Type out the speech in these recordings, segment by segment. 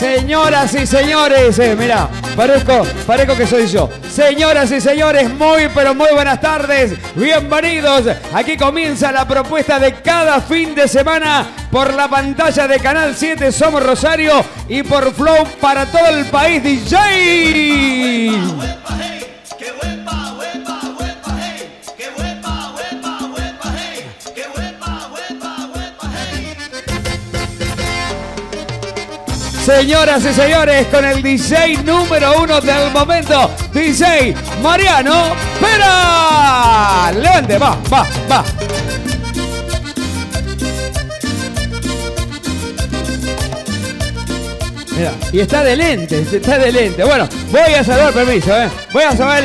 Señoras y señores, mirá, parezco que soy yo. Señoras y señores, muy pero muy buenas tardes. Bienvenidos. Aquí comienza la propuesta de cada fin de semana por la pantalla de Canal 7 Somos Rosario y por Flow para todo el país, DJ. Señoras y señores, con el DJ número 1 del momento, DJ Mariano Pera. Levante, va. Mira, y está de lente. Bueno, voy a saludar, permiso, voy a saludar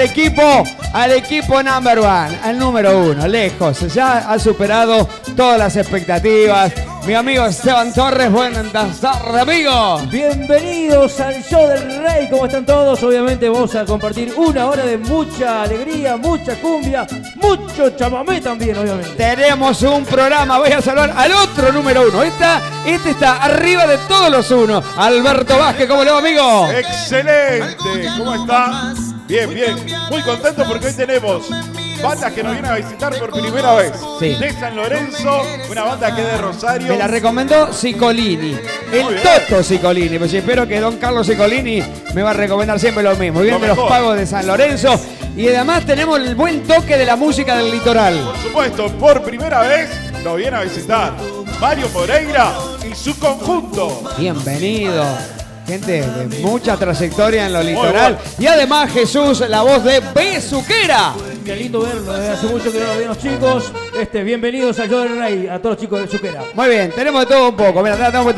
al equipo number one, al número 1, lejos. Ya ha superado todas las expectativas. Mi amigo Esteban Torres, buenas tardes, amigo. Bienvenidos al show del Rey. ¿Cómo están todos? Obviamente vamos a compartir una hora de mucha alegría, mucha cumbia, mucho chamamé también, obviamente. Tenemos un programa, voy a saludar al otro número 1. Este está arriba de todos los 1. Alberto Vázquez, ¿cómo le va, amigo? Excelente, ¿cómo está? Bien. Muy contento porque hoy tenemos bandas que nos vienen a visitar por primera vez. Sí. De San Lorenzo, una banda que es de Rosario. Me la recomendó Cicolini, el Toto Cicolini. Pues espero que don Carlos Cicolini me va a recomendar siempre lo mismo. Vienen de los pagos de San Lorenzo. Y además tenemos el buen toque de la música del litoral. Por supuesto, por primera vez nos viene a visitar Mario Moreira y su conjunto. Bienvenido. Gente de mucha trayectoria en lo litoral. Y además Jesús, la voz de Besuquera. Qué lindo verlo, hace mucho que no lo ven los chicos. Bienvenidos al show del Rey, a todos los chicos de Besuquera. Muy bien, tenemos de todo un poco. Mira, tenemos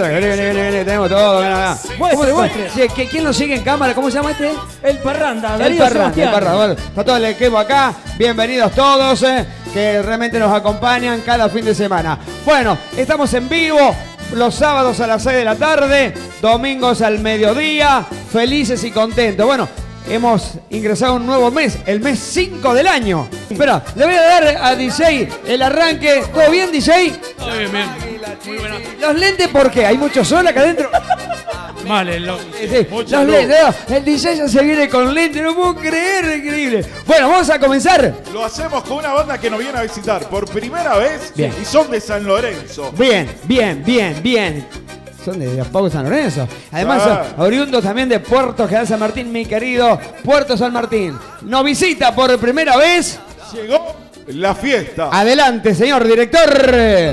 todo. Muestre. ¿Quién nos sigue en cámara? ¿Cómo se llama este? El Parranda, El Parranda. Bueno, está todo el equipo acá. Bienvenidos todos, que realmente nos acompañan cada fin de semana. Bueno, estamos en vivo. Los sábados a las 6 de la tarde, domingos al mediodía, felices y contentos. Bueno, hemos ingresado a un nuevo mes, el mes 5 del año. Espera, le voy a dar a DJ el arranque. ¿Todo bien, DJ? Todo bien. Muy buena. ¿Los lentes por qué? ¿Hay mucho sol acá adentro? Vale, los lentes, el DJ ya se viene con lentes, no puedo creer, increíble. Bueno, vamos a comenzar. Lo hacemos con una banda que nos viene a visitar por primera vez. Bien. Y son de San Lorenzo. Bien. Son de los Pagos San Lorenzo. Además, son oriundos también de Puerto General San Martín, mi querido Puerto San Martín. Nos visita por primera vez. Llegó la fiesta. Adelante, señor director.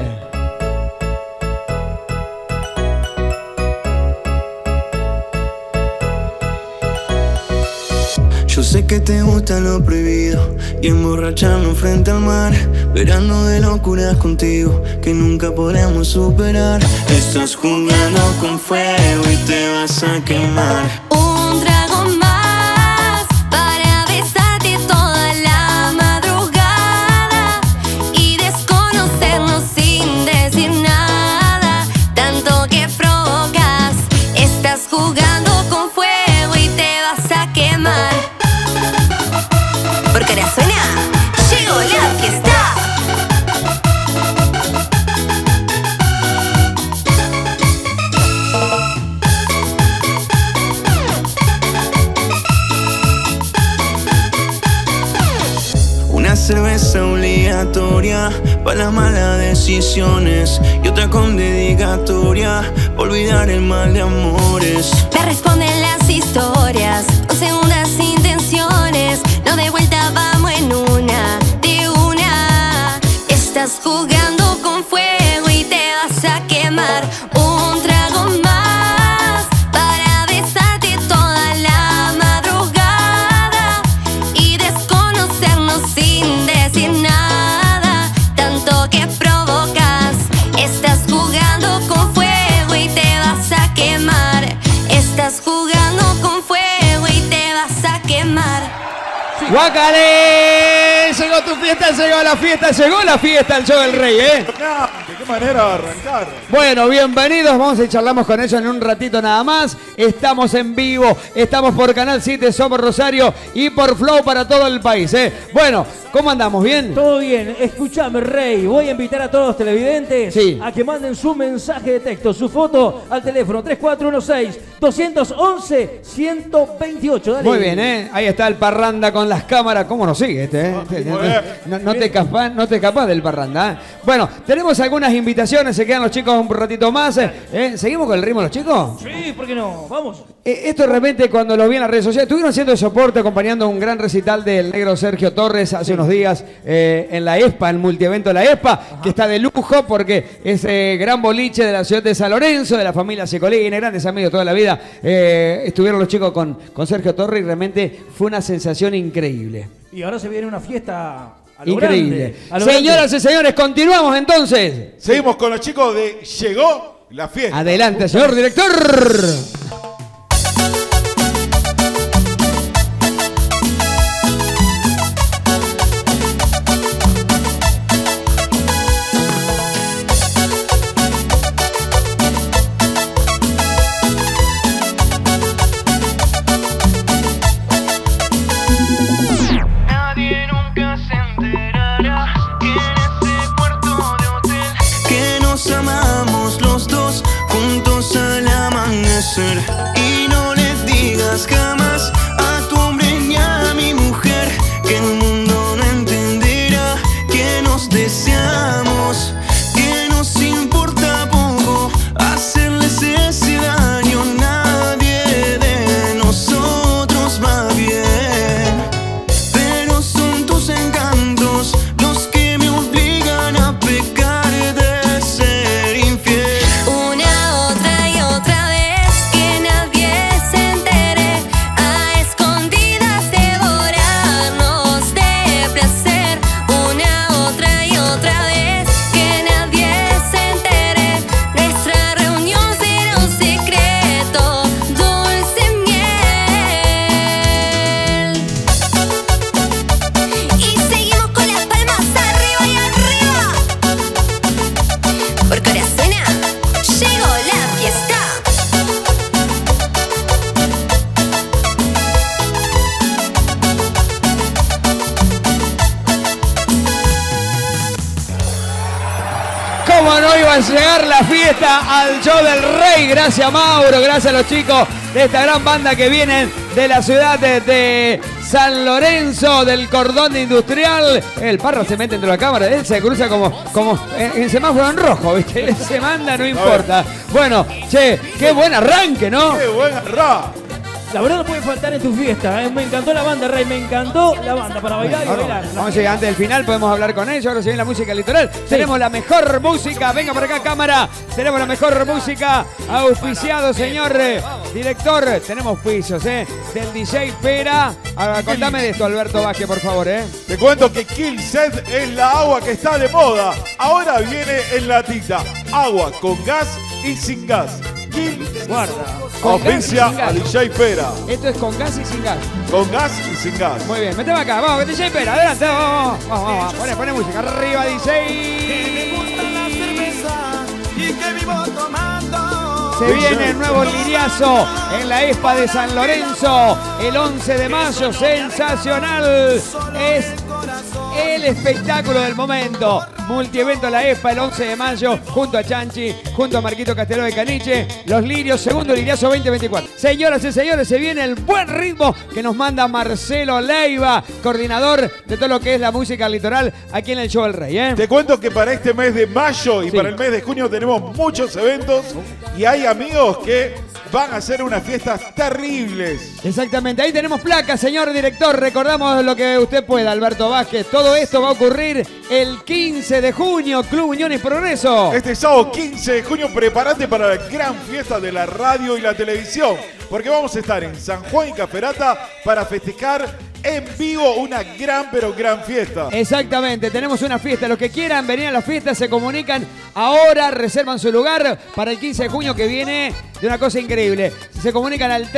Yo sé que te gusta lo prohibido y emborracharnos frente al mar. Verano de locuras contigo que nunca podremos superar. Estás jugando con fuego y te vas a quemar. Un trago más para besarte toda la madrugada y desconocernos sin decir nada. Tanto que provocas, estás jugando con fuego y te vas a quemar. Porque ahora suena, llegó la fiesta. Una cerveza obligatoria para las malas decisiones y otra con dedicatoria para olvidar el mal de amores. Me responden las historias con segundas intenciones. No de vuelta, vamos en una, de una. Estás jugando con fuego y te vas a quemar. Un trago más para besarte toda la madrugada y desconocernos sin decir nada. Tanto que provocas, estás jugando con fuego y te vas a quemar. Estás jugando con fuego y te vas a quemar. ¡Guácale! Llegó llegó tu fiesta, llegó la fiesta, el show del rey, ¿eh? ¿De qué manera arrancar? Bueno, bienvenidos, vamos y charlamos con ellos en un ratito nada más. Estamos en vivo, estamos por Canal 7, Somos Rosario y por Flow para todo el país, ¿eh? Bueno, ¿cómo andamos? ¿Bien? Todo bien, escúchame, Rey. Voy a invitar a todos los televidentes a que manden su mensaje de texto, su foto al teléfono 3416-211-128. Dale. Muy bien, ¿eh? Ahí está el parranda con las cámaras. ¿Cómo nos sigue este? No te escapás del parranda, ¿eh? Bueno, tenemos algunas invitaciones, se quedan los chicos un ratito más. ¿Seguimos con el ritmo los chicos? Sí, ¿por qué no? Vamos. Esto de repente cuando lo vi en las redes sociales, estuvieron haciendo el soporte acompañando un gran recital del negro Sergio Torres hace unos días en la ESPA, el multievento de la ESPA, que está de lujo porque es gran boliche de la ciudad de San Lorenzo, de la familia Secolini, grandes amigos toda la vida. Estuvieron los chicos con Sergio Torres y realmente fue una sensación increíble. Y ahora se viene una fiesta a lo increíble. Grande, Señoras y señores, continuamos entonces. Seguimos con los chicos de Llegó la Fiesta. Adelante, señor director. Y no les digas jamás a tu hombre ni a mi mujer que el mundo no entenderá que nos deseamos, que nos importa poco hacerles ese daño. Nadie de nosotros va bien, pero son tus encantos los que me obligan a pecar de ser infiel. Una, otra y otra vez. ¿Cómo no iba a llegar la fiesta al show del rey? Gracias, Mauro, gracias a los chicos de esta gran banda que vienen de la ciudad de San Lorenzo, del cordón industrial. El Parra se mete entre la cámara, él se cruza como en semáforo en rojo, ¿viste? Él se manda, no importa. Bueno, che, qué buen arranque, ¿no? ¡Qué buen arranque! La verdad no puede faltar en tu fiesta, ¿eh? Me encantó la banda, Rey, me encantó la banda para bailar y bailar. Vamos a llegar antes del final, podemos hablar con ellos. Ahora se viene la música litoral. Sí. Tenemos la mejor música. Venga por acá, cámara. Tenemos la mejor música. Auspiciado, señor director. Tenemos auspicios, del DJ Pera. Ahora, contame de esto, Alberto Vázquez, por favor, Te cuento que Kill Set es la agua que está de moda. Ahora viene en latita. Agua con gas y sin gas. Guarda. Auspicia a DJ Pera. Esto es con gas y sin gas. Con gas y sin gas. Muy bien, meteme acá, vamos, DJ Pera, adelante, vamos. Pone música, arriba DJ. Se viene el nuevo liriazo en la ESPA de San Lorenzo el 11 de mayo, sensacional. Es el espectáculo del momento. Multievento la ESPA el 11 de mayo, junto a Chanchi, junto a Marquito Casteló de Caniche, Los Lirios, segundo liriazo 2024. Señoras y señores, se viene el buen ritmo que nos manda Marcelo Leiva, coordinador de todo lo que es la música litoral aquí en el Show del Rey. Te cuento que para este mes de mayo y para el mes de junio tenemos muchos eventos y hay amigos que van a hacer unas fiestas terribles. Exactamente, ahí tenemos placas, señor director. Recordamos lo que usted pueda, Alberto Vázquez. Todo esto va a ocurrir el 15 de junio, Club Unión y Progreso. Este sábado 15 de junio, prepárate para la gran fiesta de la radio y la televisión, porque vamos a estar en San Juan y Caferata para festejar en vivo una gran, pero gran fiesta. Exactamente, tenemos una fiesta. Los que quieran venir a la fiesta se comunican ahora, reservan su lugar para el 15 de junio que viene de una cosa increíble. Si se comunican al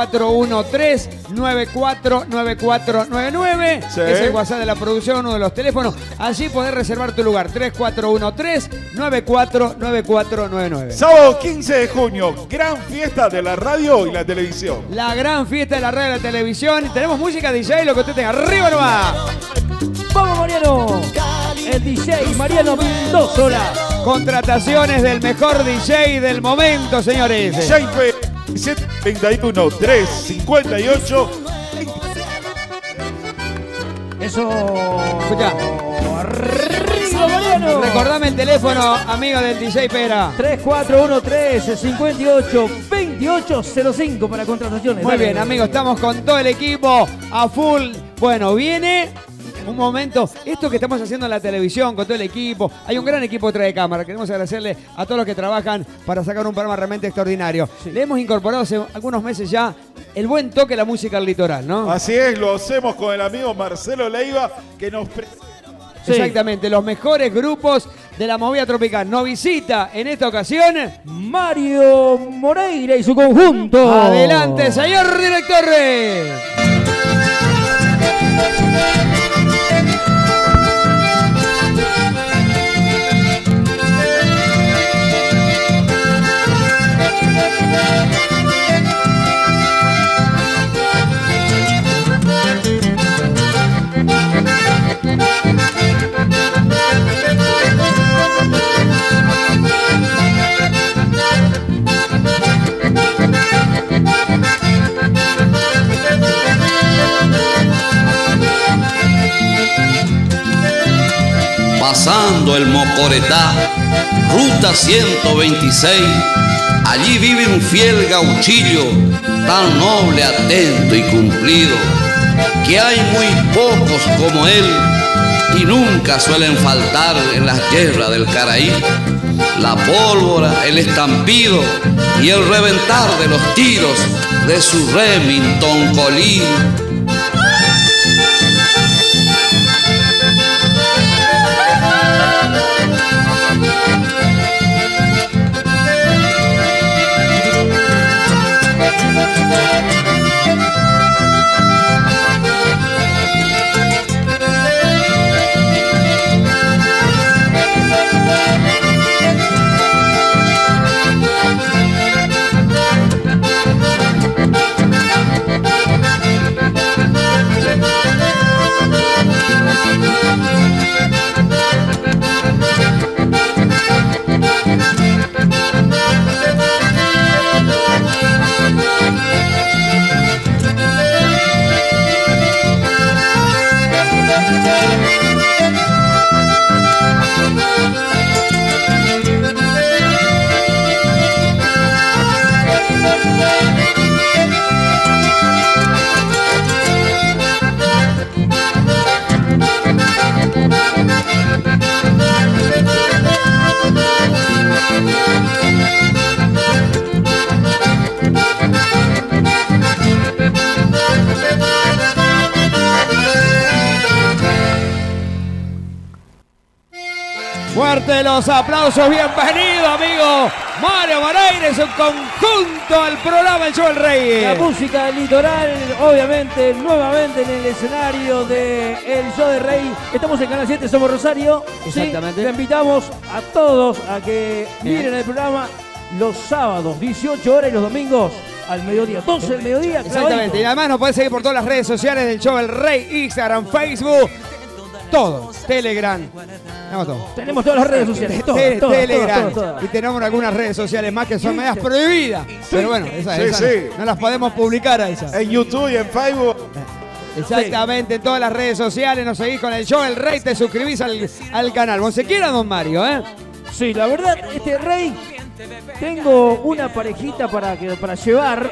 3413-949499, Sí. es el WhatsApp de la producción, uno de los teléfonos. Allí podés reservar tu lugar. 3413-949499. Sábado 15 de junio, gran fiesta de la radio y la televisión. La gran fiesta de la radio y la televisión. Tenemos música DJ, lo que usted tenga. ¡Arriba nomás! ¡Vamos, Mariano! El DJ Mariano Mendozola. Contrataciones del mejor DJ del momento, señores. JP 731 358. Eso. Escuchá. ¡Arriba, Mariano! Recordame el teléfono, amigo del DJ Pera. 3413-582805 para contrataciones. Muy Dale. bien, amigos, estamos con todo el equipo a full. Bueno, viene un momento, esto que estamos haciendo en la televisión con todo el equipo, hay un gran equipo detrás de cámara, queremos agradecerle a todos los que trabajan para sacar un programa realmente extraordinario. Le hemos incorporado hace algunos meses ya el buen toque de la música al litoral, ¿no? Así es, lo hacemos con el amigo Marcelo Leiva, que nos Sí. Exactamente, los mejores grupos de la movida tropical. Nos visita en esta ocasión Mario Moreira y su conjunto. Adelante, señor director. Pasando el Mocoretá, ruta 126, allí vive un fiel gauchillo, tan noble, atento y cumplido, que hay muy pocos como él y nunca suelen faltar en las guerras del Caraí. La pólvora, el estampido y el reventar de los tiros de su Remington Colín. Fuerte los aplausos, bienvenido amigo Mario Moreira y su conjunto al programa El Show del Rey. La música del litoral, obviamente, nuevamente en el escenario de El Show del Rey. Estamos en Canal 7, somos Rosario. Exactamente. Sí, le invitamos a todos a que miren el programa los sábados, 18 horas y los domingos al mediodía, 12 del mediodía. Exactamente, clavadito. y además nos pueden seguir por todas las redes sociales del Show del Rey, Instagram, Facebook, todo, Telegram. Tenemos todas las redes sociales, todas, Telegram. todas. Y tenemos algunas redes sociales más que son medias prohibidas. Pero bueno, esas Sí. no las podemos publicar a esas. en YouTube y en Facebook. Exactamente, en todas las redes sociales nos seguís con el Show del Rey, te suscribís al canal. Vos se quiera, don Mario, ¿eh? Sí, la verdad, Rey, tengo una parejita para llevar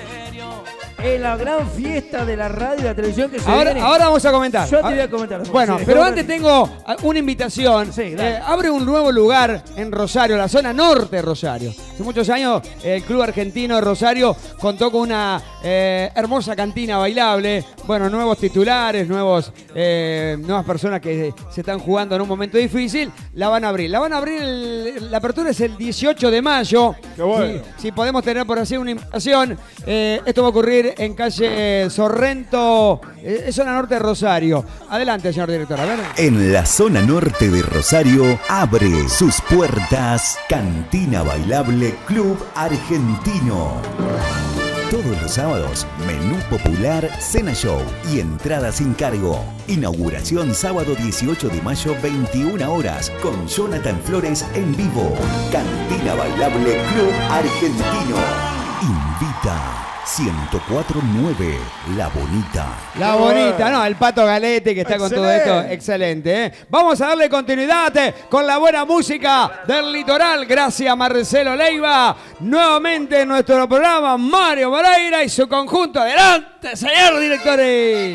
en la gran fiesta de la radio y la televisión que se viene. Ahora vamos a comentar. Yo te voy a comentar. Bueno, Sí, pero antes tengo una invitación. Sí, dale. Abre un nuevo lugar en Rosario, la zona norte de Rosario. hace muchos años el Club Argentino de Rosario contó con una hermosa cantina bailable. Bueno, nuevos titulares, nuevas personas que se están jugando en un momento difícil. La van a abrir. La apertura es el 18 de mayo. Qué bueno. Si podemos tener por así una invitación. Esto va a ocurrir en calle Sorrento, zona norte de Rosario. Adelante, señor director. A ver. En la zona norte de Rosario abre sus puertas Cantina Bailable Club Argentino. Todos los sábados, menú popular, cena show y entrada sin cargo. Inauguración sábado 18 de mayo, 21 horas, con Jonathan Flores en vivo. Cantina Bailable Club Argentino. Invita 104.9 La Bonita. La Bonita, no, el Pato Galete que está con todo esto, excelente. Vamos a darle continuidad con la buena música del litoral, gracias a Marcelo Leiva. Nuevamente en nuestro programa, Mario Moreira y su conjunto. Adelante, señor directores.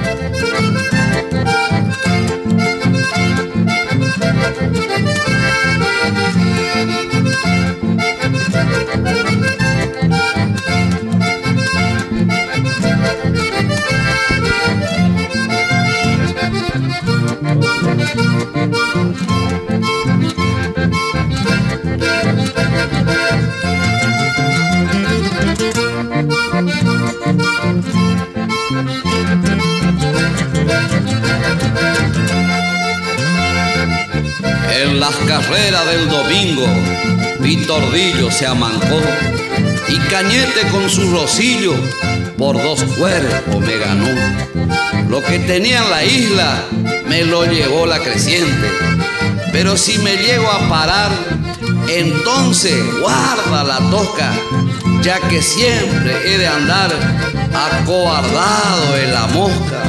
En las carreras del domingo, Vitordillo se amancó y Cañete con su rosillo por 2 cuerpos me ganó. Lo que tenía en la isla me lo llevó la creciente, pero si me llego a parar, entonces guarda la tosca, ya que siempre he de andar acobardado en la mosca.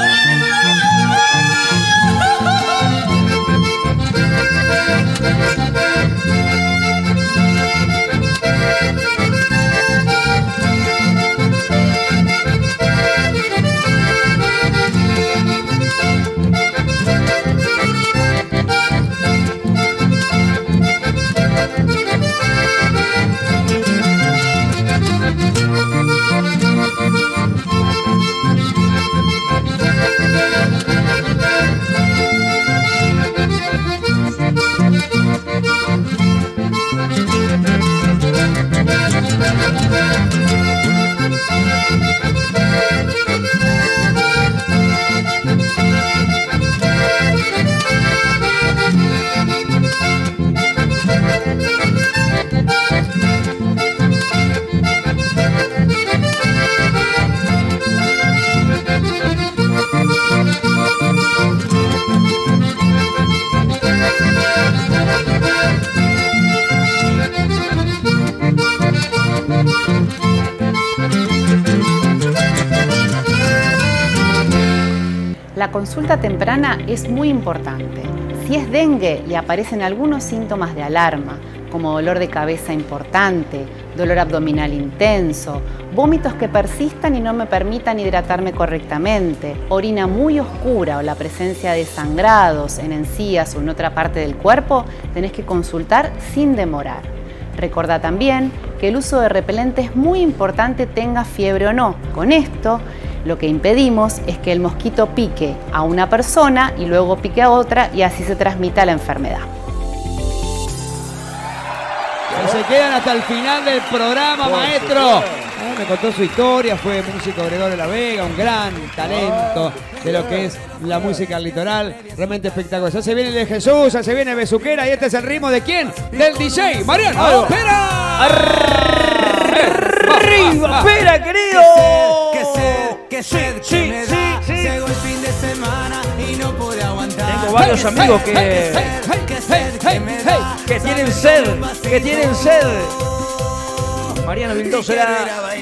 La consulta temprana es muy importante. Si es dengue y aparecen algunos síntomas de alarma, como dolor de cabeza importante, dolor abdominal intenso, vómitos que persistan y no me permitan hidratarme correctamente, orina muy oscura o la presencia de sangrados en encías o en otra parte del cuerpo, tenés que consultar sin demorar. Recordá también que el uso de repelente es muy importante, tenga fiebre o no. Con esto, lo que impedimos es que el mosquito pique a una persona y luego pique a otra y así se transmita la enfermedad. Se quedan hasta el final del programa, maestro. Me contó su historia, fue músico Gregorio de la Vega, un gran talento de lo que es la música al litoral, realmente espectacular. Ya se viene el de Jesús, ya se viene Besuquera y este es el ritmo de ¿quién? Del DJ, Mariano Pera. ¡Arriba, Pera, querido! Que sed, que me da. Llegó el fin de semana y no pude aguantar. Tengo varios amigos que tienen sed, Mariano Vildoso era...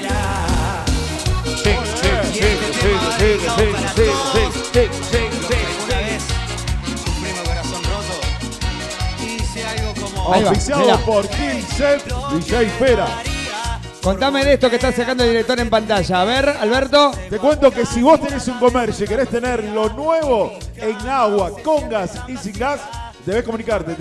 Oficiado por King Set, DJ Pera. Contame de esto que está sacando el director en pantalla. A ver, Alberto. Te cuento que si vos tenés un comercio y querés tener lo nuevo en agua, con gas y sin gas, debes comunicarte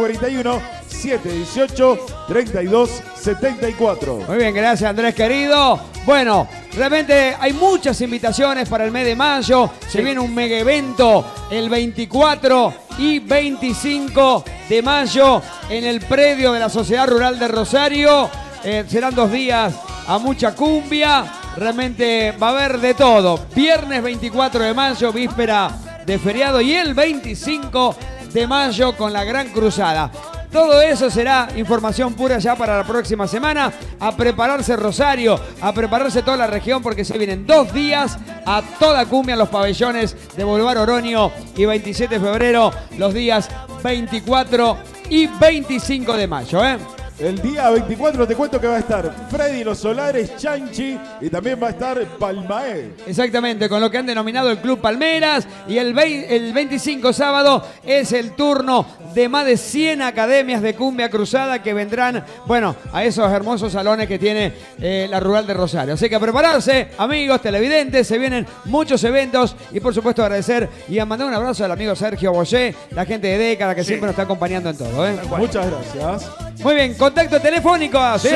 341-718-3274. Muy bien, gracias Andrés querido. Bueno, realmente hay muchas invitaciones para el mes de mayo. Se viene un mega evento el 24 y 25 de mayo en el predio de la Sociedad Rural de Rosario. Serán 2 días a mucha cumbia. Realmente va a haber de todo. Viernes 24 de mayo, víspera de feriado, y el 25 de mayo con la Gran Cruzada. Todo eso será información pura ya para la próxima semana. A prepararse Rosario, a prepararse toda la región, porque se vienen 2 días a toda cumbia en los pabellones de Boulevard Oroño y 27 de febrero, los días 24 y 25 de mayo. El día 24 te cuento que va a estar Freddy Los Solares, Chanchi, y también va a estar Palmaé. Exactamente, con lo que han denominado el Club Palmeras. Y el 25 sábado es el turno de más de 100 academias de cumbia cruzada que vendrán, bueno, a esos hermosos salones que tiene la Rural de Rosario. Así que a prepararse, amigos televidentes, se vienen muchos eventos, y por supuesto agradecer y a mandar un abrazo al amigo Sergio Boyé, la gente de Década que siempre nos está acompañando en todo. Muchas gracias. Muy bien, contacto telefónico. Sí,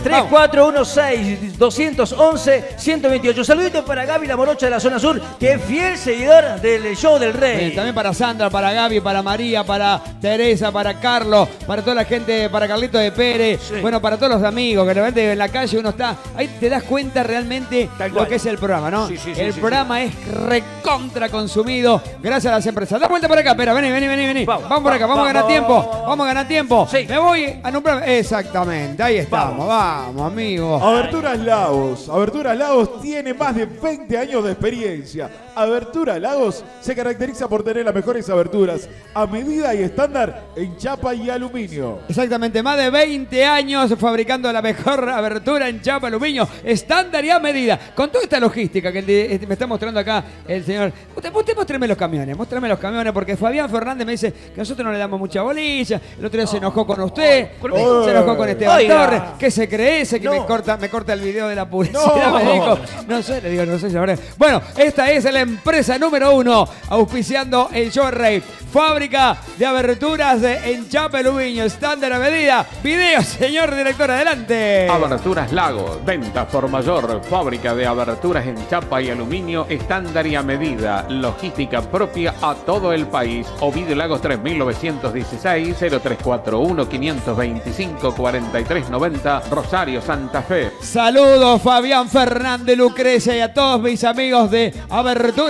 3416-211-128. Saludito para Gaby La Morocha de la zona sur, que es fiel seguidor del show del Rey. Bien, también para Sandra, para Gaby, para María, para Teresa, para Carlos, para toda la gente, para Carlito de Pérez, bueno, para todos los amigos, que realmente en la calle uno está, ahí te das cuenta realmente lo que es el programa, ¿no? El programa es recontra consumido gracias a las empresas. Da vuelta por acá, espera, vení. Vamos por acá, vamos a ganar tiempo. Vamos a ganar tiempo. Me voy a nombrar. Exactamente, ahí estamos. Vamos, amigos. Aberturas Lagos. Aberturas Lagos tiene más de 20 años de experiencia. Aberturas Lagos se caracteriza por tener las mejores aberturas a medida y estándar en chapa y aluminio. Exactamente, más de 20 años fabricando la mejor abertura en chapa, aluminio, estándar y a medida. Con toda esta logística que me está mostrando acá el señor. Usted mostrame los camiones, porque Fabián Fernández me dice que nosotros no le damos mucha bolilla. El otro día se enojó con usted, se enojó con Esteban Torres. ¿Qué se cree ese que me corta el video de la publicidad? Me dijo, no sé, le digo, no sé, señores. Bueno, esta es la empresa número 1 auspiciando el show Rey. Fábrica de aberturas en chapa, aluminio, estándar a medida. Video, señor director, adelante. Aberturas Lagos, ventas por mayor, fábrica de aberturas en chapa y aluminio, estándar y a medida, logística propia a todo el país. Ovidio Lagos 3916, 0341 525 4390, Rosario, Santa Fe. Saludos Fabián Fernández, Lucrecia, y a todos mis amigos de Aberturas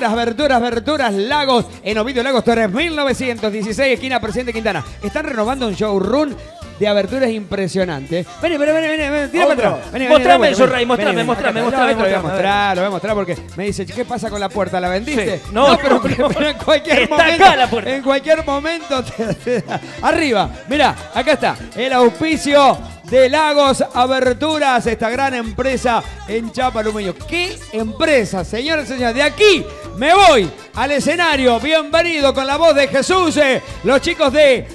Lagos en Ovidio Lagos 3916, esquina Presidente Quintana. Están renovando un showroom de aberturas impresionante. Vení, tira para atrás. Mostrame eso, Rey, mostrame. Lo voy a mostrar porque me dice, ¿qué pasa con la puerta? ¿La vendiste? Sí. No, pero en cualquier momento. Acá la puerta. En cualquier momento arriba, mirá, acá está. El auspicio de Lagos Aberturas, esta gran empresa en chapa, aluminio. ¿Qué empresa, señores y señores? De aquí me voy al escenario. Bienvenido con la voz de Jesús, los chicos de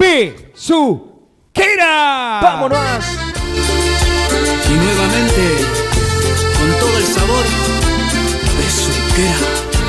Besuquera. ¡Vámonos! Y nuevamente, con todo el sabor, Besuquera.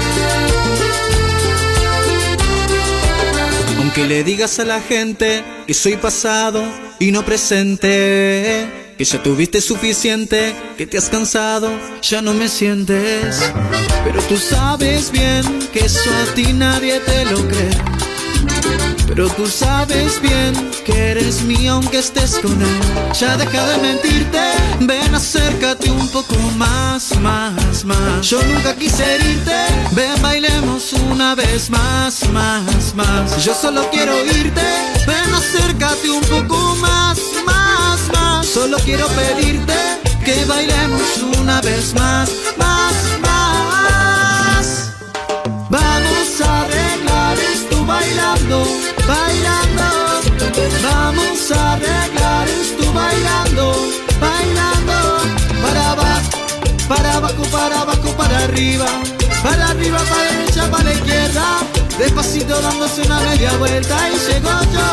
Aunque le digas a la gente que soy pasado y no presente, que ya tuviste suficiente, que te has cansado, ya no me sientes. Pero tú sabes bien que eso a ti nadie te lo cree. Pero tú sabes bien que eres mío aunque estés con él. Ya deja de mentirte, ven acércate un poco más. Yo nunca quise herirte, ven bailemos una vez más. Yo solo quiero oírte, ven acércate un poco más. Solo quiero pedirte que bailemos una vez más. Vamos a arreglar esto bailando. Vamos a arreglar esto bailando. Para abajo, para arriba. Para arriba, para la derecha, para la izquierda. Despacito dándose una media vuelta y llego yo.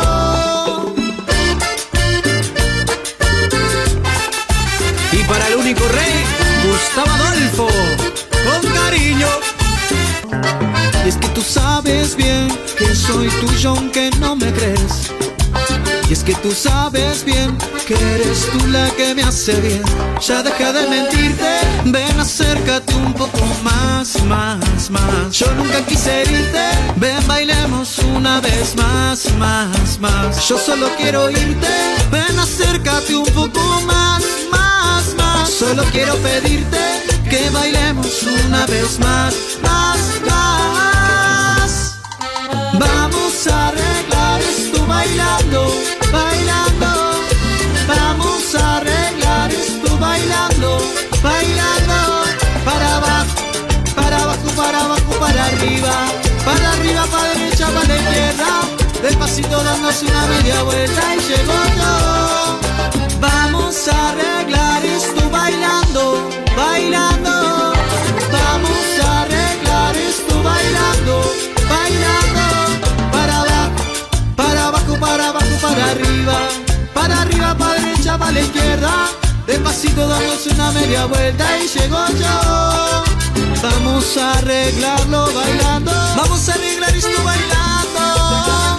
Y para el único rey, Gustavo Adolfo, con cariño. Y es que tú sabes bien que soy tuyo aunque no me crees. Y es que tú sabes bien que eres tú la que me hace bien. Ya deja de mentirte, ven acércate un poco más, más, más. Yo nunca quise irte, ven bailemos una vez más, más, más. Yo solo quiero irte, ven acércate un poco más, más, más. Solo quiero pedirte que bailemos una vez más, más, más. Vamos a arreglar esto bailando, bailando. Vamos a arreglar esto bailando, bailando. Para abajo, para abajo, para abajo, para arriba, para derecha, para la izquierda. Despacito dándose una media vuelta y llegó yo. Vamos a arreglar esto bailando, bailando. Vamos a arreglar esto bailando, bailando. Para abajo, para abajo, para abajo, para arriba, para derecha, para la izquierda. Despacito dándose una media vuelta y llegó yo. Vamos a arreglarlo bailando. Vamos a arreglar esto bailando.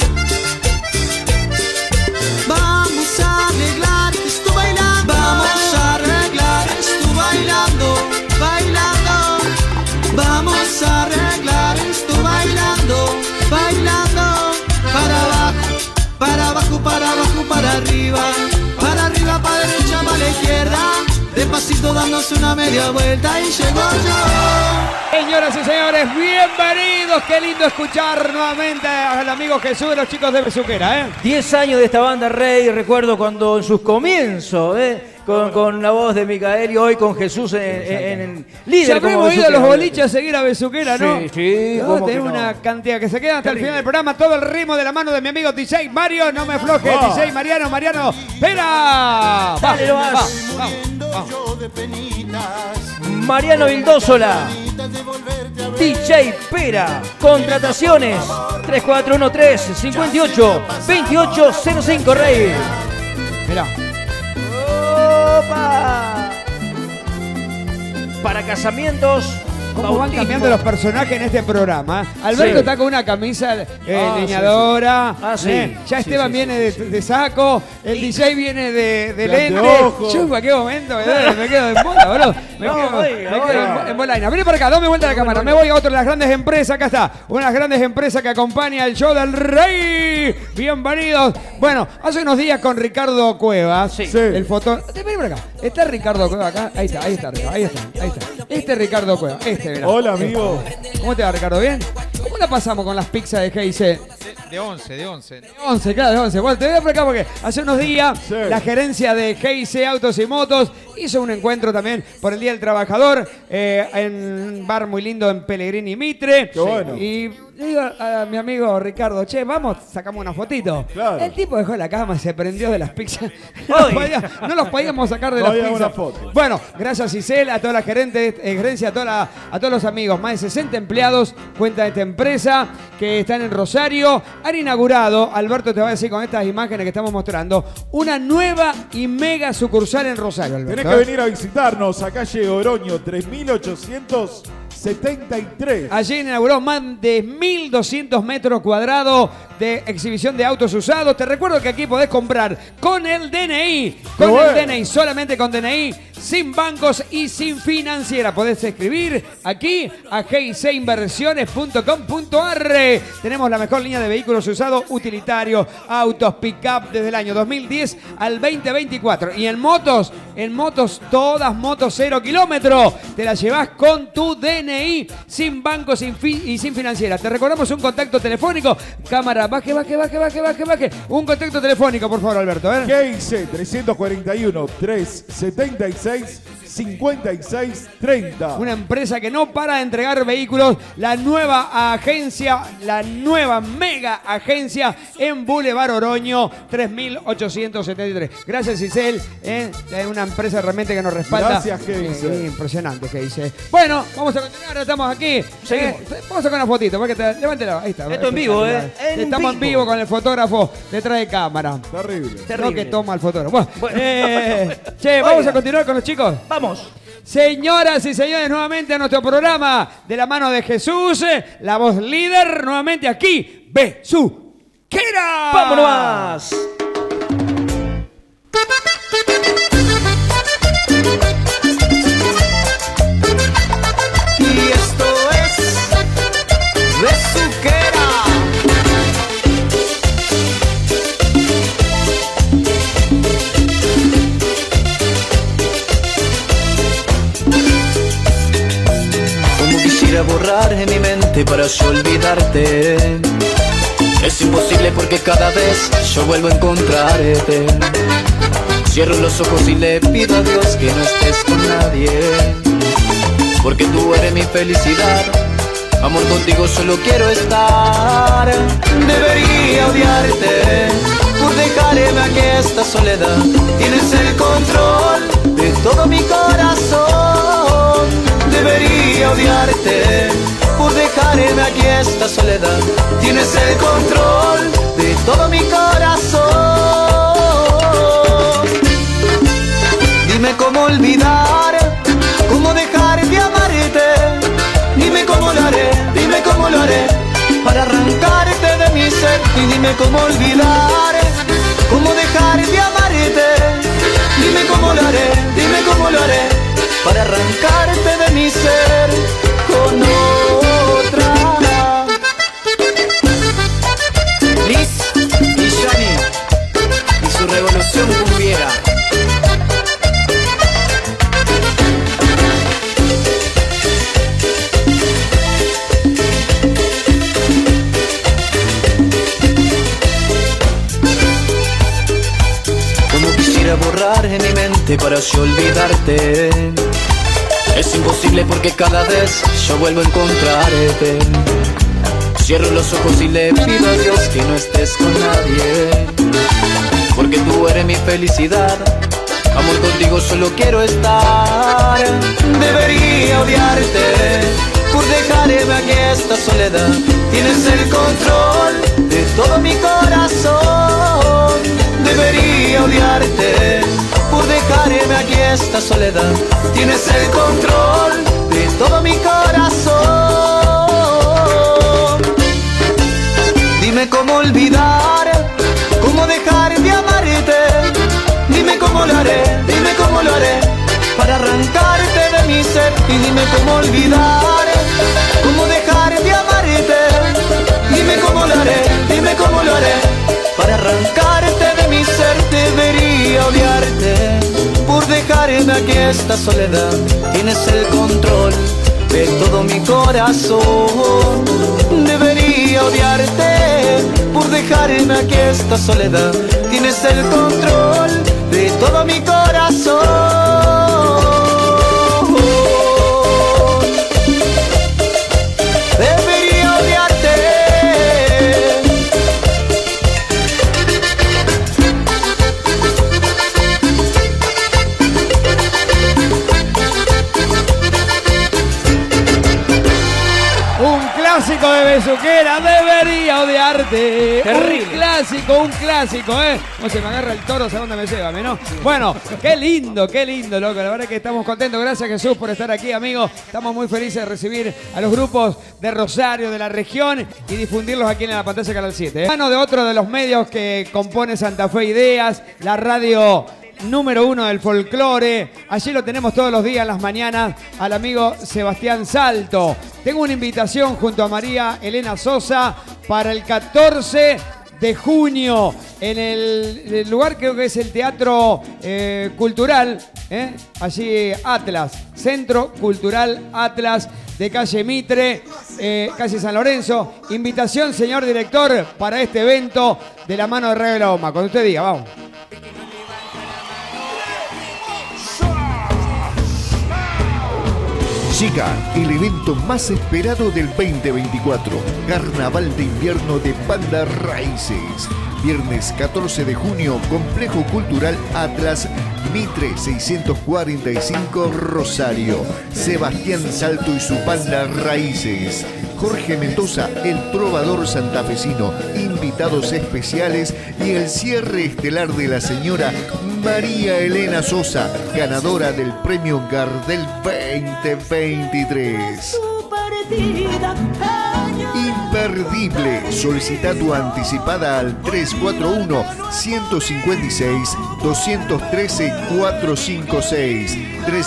Vamos a arreglar esto bailando. Vamos a arreglar esto bailando, bailando. Vamos a arreglar esto bailando, bailando. Para abajo, para abajo, para abajo, para arriba, para derecha, para la izquierda. Despacito dándose una media vuelta y llegó yo. Señoras y señores, bienvenidos. Qué lindo escuchar nuevamente al amigo Jesús de los chicos de Besuquera, 10 años de esta banda, Rey. Recuerdo cuando en sus comienzos, con la voz de Micael y hoy con Jesús en líder. Ya habremos como ido a los Besuquera. boliches a seguir a Besuquera, ¿no? Sí, sí. No, ¿cómo que tenemos no? una cantidad que se queda hasta el final del programa. Todo el ritmo de la mano de mi amigo DJ Mario. No me afloje, DJ Mariano. ¡Espera! Dale, va, nomás. va. Mariano Vildósola, DJ Pera, contrataciones 3413-58-2805, Rey. Mirá. Opa. Para casamientos, ¿Cómo van bautismo. cambiando los personajes en este programa? Alberto Sí. está con una camisa leñadora. sí. Ah, sí. Ya Sí, Esteban sí, viene de saco. El DJ viene de De lente. anteojos. Yo en cualquier momento me quedo en bola, boludo. Me quedo en bolaina. Vení para acá, dame vuelta a la cámara. Me voy a otra de las grandes empresas. Acá está. Una de las grandes empresas que acompaña el show del Rey. Bienvenidos. Bueno, hace unos días con Ricardo Cuevas. Sí. El foto. Vení para acá. Está Ricardo Cuevas acá. Ahí está. Este es Ricardo Cuevas. Mirá. Hola, amigo. ¿Cómo te va, Ricardo? ¿Bien? ¿Cómo la pasamos con las pizzas de GIC? De 11. De 11, claro, de 11. Bueno, te voy a explicar porque hace unos días la gerencia de GIC Autos y Motos hizo un encuentro también por el Día del Trabajador en un bar muy lindo en Pellegrini y Mitre. Qué bueno. Y le digo a mi amigo Ricardo, che, vamos, sacamos una fotito. Claro. El tipo dejó la cama, se prendió de las pizzas. Ay. No los podíamos sacar de No las había pizzas. una foto. Bueno, gracias Isel, a toda la gerencia, a todos los amigos. Más de 60 empleados cuenta esta empresa que están en Rosario. Han inaugurado, Alberto te va a decir con estas imágenes que estamos mostrando, una nueva y mega sucursal en Rosario, Alberto. Tenés que venir a visitarnos a calle Oroño 3873. Allí inauguró más de 1.200 metros cuadrados de exhibición de autos usados. Te recuerdo que aquí podés comprar con el DNI. Con Qué el bueno. DNI, solamente con DNI, sin bancos y sin financiera. Podés escribir aquí a gicinversiones.com.ar. Tenemos la mejor línea de vehículos usados utilitarios, autos, pick-up desde el año 2010 al 2024. Y en motos, todas motos 0 kilómetros. Te las llevas con tu DNI, sin bancos y sin financiera. Te recordamos un contacto telefónico. Cámara, baje. Un contacto telefónico, por favor, Alberto. A ver. GIC 341-376-5630. Una empresa que no para de entregar vehículos. La nueva agencia, la nueva mega agencia en Boulevard Oroño 3873. Gracias, Isel. Es una empresa realmente que nos respalda. Gracias, GIC. Impresionante, GIC. Bueno, vamos a continuar. Estamos aquí. Vamos a sacar una fotito. Levántela. Ahí está. Esto en vivo, Estamos en vivo con el fotógrafo detrás de cámara. Terrible. Lo que toma el fotógrafo. Bueno, che, vamos a continuar con los chicos. Vamos. Señoras y señores, nuevamente a nuestro programa de la mano de Jesús, la voz líder, nuevamente aquí, Besuquera. ¡Vámonos más! Y esto es Besuquera. Como quisiera borrar en mi mente para yo olvidarte. Es imposible porque cada vez yo vuelvo a encontrarte. Cierro los ojos y le pido a Dios que no estés con nadie, porque tú eres mi felicidad. Amor, contigo solo quiero estar. Debería odiarte por dejarme aquí esta soledad. Tienes el control de todo mi corazón. Debería odiarte por dejarme aquí esta soledad. Tienes el control de todo mi corazón. Dime cómo olvidar, cómo dejar de amarte. Dime cómo lo haré, dime cómo lo haré para arrancarte de mi ser. Y dime cómo olvidar, cómo dejar de amarte. Dime cómo lo haré, dime cómo lo haré para arrancarte de mi ser con otra. Liz y Johnny y su revolución cumbiera. Borrar en mi mente para yo olvidarte. Es imposible porque cada vez yo vuelvo a encontrarte. Cierro los ojos y le pido a Dios que no estés con nadie, porque tú eres mi felicidad. Amor, contigo solo quiero estar. Debería odiarte por dejarme aquí esta soledad. Tienes el control de todo mi corazón. Debería odiarte por dejarme aquí esta soledad. Tienes el control de todo mi corazón. Dime cómo olvidar, cómo dejar de amarte. Dime cómo lo haré, dime cómo lo haré para arrancarte de mi ser. Y dime cómo olvidar, cómo dejar de amarte. Dime cómo lo haré, dime cómo lo haré para arrancarte de mi ser. Debería odiarte por dejarme aquí esta soledad. Tienes el control de todo mi corazón. Debería odiarte por dejarme aquí esta soledad. Tienes el control de todo mi corazón. Debería odiarte. Clásico de Besuquera, debería odiarte. Terrible. Un clásico, No se me agarra el toro, ¿sabes dónde me lleva, no? Bueno, qué lindo, loco. La verdad es que estamos contentos. Gracias, Jesús, por estar aquí, amigo. Estamos muy felices de recibir a los grupos de Rosario, de la región, y difundirlos aquí en la pantalla Canal 7. Mano de otro de los medios que compone Santa Fe Ideas, la radio número 1 del folclore. Allí lo tenemos todos los días en las mañanas al amigo Sebastián Salto. Tengo una invitación junto a María Elena Sosa para el 14 de junio en el lugar, creo que es el Teatro Cultural, allí Atlas, Centro Cultural Atlas de calle Mitre, calle San Lorenzo. Invitación, señor director, para este evento de la mano de Radio La Bomba. Cuando usted diga, vamos. Llega el evento más esperado del 2024, Carnaval de Invierno de Bandas Raíces. Viernes 14 de junio, Complejo Cultural Atlas, Mitre 645, Rosario. Sebastián Salto y su banda Raíces. Jorge Mendoza, el trovador santafesino, invitados especiales y el cierre estelar de la señora María Elena Sosa, ganadora del premio Gardel 2023. Imperdible. Solicita tu anticipada al 341-156-213-456.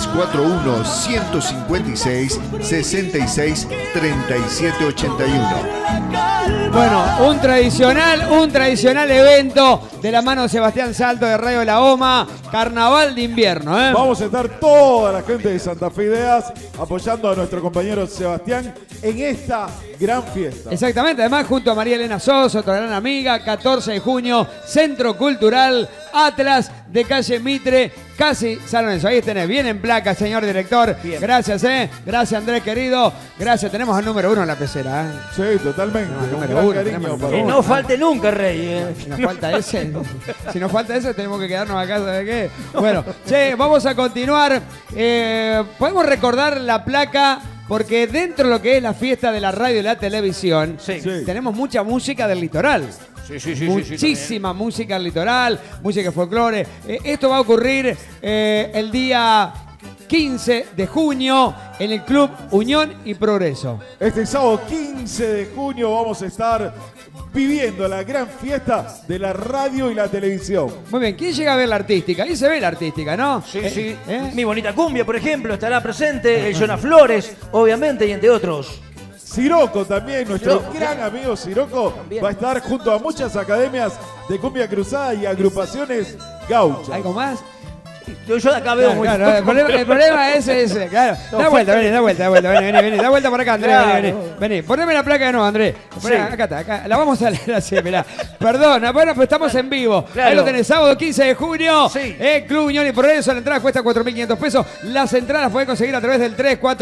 341-156-66-3781. Bueno, un tradicional evento de la mano de Sebastián Salto de Radio La Oma, Carnaval de Invierno. Vamos a estar toda la gente de Santa Fe Ideas apoyando a nuestro compañero Sebastián en esta gran fiesta. Exactamente, además junto a María Elena Sosa, otra gran amiga, 14 de junio, Centro Cultural Atlas de calle Mitre, casi San Lorenzo. Ahí tenés, bien en placa, señor director. Bien. Gracias, gracias Andrés querido. Gracias, tenemos al número 1 en la pecera. Sí, totalmente. Que no falte nunca, Rey. Si nos falta ese, tenemos que quedarnos acá, ¿sabes qué? Bueno, che, vamos a continuar. Podemos recordar la placa, porque dentro de lo que es la fiesta de la radio y la televisión, tenemos mucha música del litoral. Muchísima música del litoral, música de folclore. Esto va a ocurrir el día 15 de junio en el Club Unión y Progreso. Este sábado 15 de junio vamos a estar viviendo la gran fiesta de la radio y la televisión. Muy bien, ¿quién llega a ver la artística? Ahí se ve la artística, ¿no? Sí. Mi Bonita Cumbia, por ejemplo, estará presente. El Jonas Flores, obviamente, y entre otros. Siroco también, nuestro gran amigo Siroco va a estar junto a muchas academias de cumbia cruzada y agrupaciones gauchas. ¿Algo más? Yo de acá veo muy... Claro, el problema es ese, claro. Da vuelta, vení, da vuelta por acá, Andrés, vení. Poneme la placa de nuevo, Andrés. Acá está, acá. La vamos a leer así, mirá. Perdona, bueno, pues estamos en vivo. Claro. Ahí lo tenés, sábado 15 de junio. Club Unión y Progreso, la entrada cuesta 4.500 pesos. Las entradas pueden conseguir a través del